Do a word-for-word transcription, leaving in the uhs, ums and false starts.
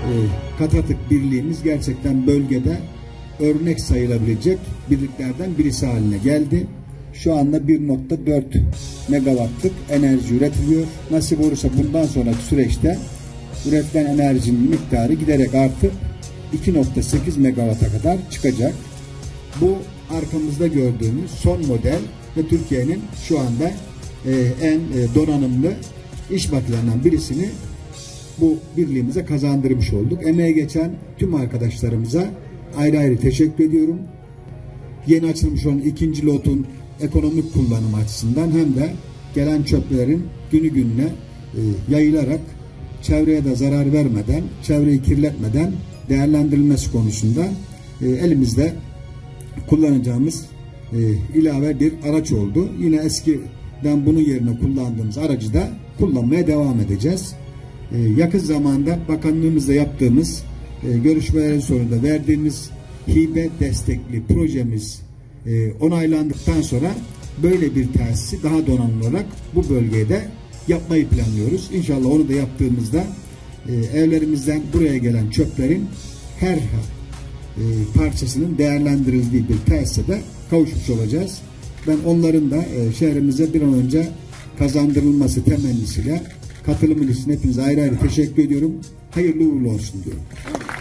e, Katatık birliğimiz gerçekten bölgede örnek sayılabilecek birliklerden birisi haline geldi. Şu anda bir nokta dört megawattlık enerji üretiliyor. Nasip olursa bundan sonraki süreçte üretilen enerjinin miktarı giderek artıp iki nokta sekiz megawatta kadar çıkacak. Bu arkamızda gördüğümüz son model ve Türkiye'nin şu anda e, en e, donanımlı iş makinelerinden birisini bu birliğimize kazandırmış olduk. Emeğe geçen tüm arkadaşlarımıza ayrı ayrı teşekkür ediyorum. Yeni açılmış olan ikinci lotun ekonomik kullanım açısından hem de gelen çöplerin günü gününe e, yayılarak çevreye de zarar vermeden, çevreyi kirletmeden değerlendirilmesi konusunda e, elimizde kullanacağımız e, ilave bir araç oldu. Yine eskiden bunun yerine kullandığımız aracı da kullanmaya devam edeceğiz. E, yakın zamanda bakanlığımızla yaptığımız e, görüşmelerin sonunda verdiğimiz hibe destekli projemiz e, onaylandıktan sonra böyle bir tesisi daha donanımlı olarak bu bölgede yapmayı planlıyoruz. İnşallah onu da yaptığımızda e, evlerimizden buraya gelen çöplerin her e, parçasının değerlendirildiği bir tesise de kavuşmuş olacağız. Ben onların da e, şehrimize bir an önce kazandırılması temennisiyle katılımın için hepinize ayrı ayrı teşekkür ediyorum. Hayırlı uğurlu olsun diyorum.